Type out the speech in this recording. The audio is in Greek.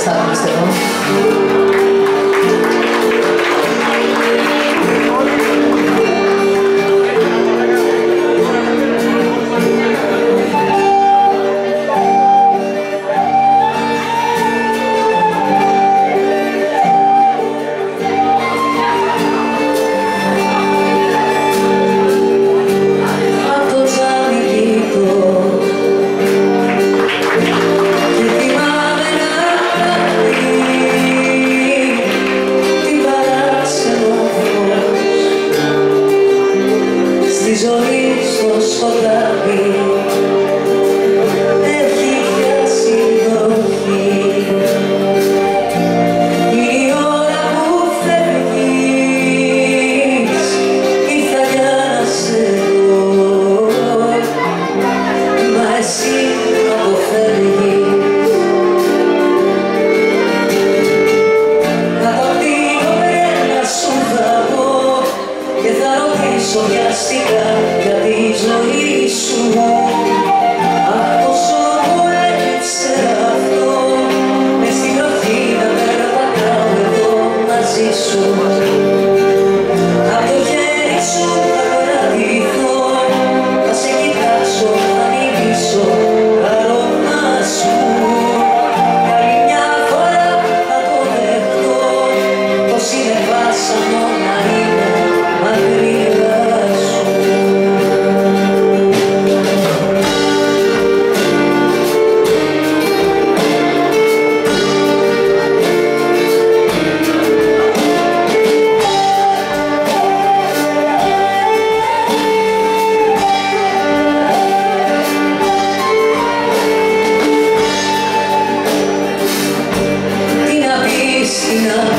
θα πιστεύω. Βιαστικά για τη ζωή σου. Αχ, πόσο μου έλειψε αυτό. Μες στην τροφή να περπατάω εδώ μαζί σου. Απ' το χέρι σου θα κρατηθώ. Θα σε κοιτάξω, θα μιλήσω αρώμα σου. Κι άλλη μια φορά θα το δεχτώ. Πως είναι βάσανο να είναι μακριά. Τι να πεις, τι να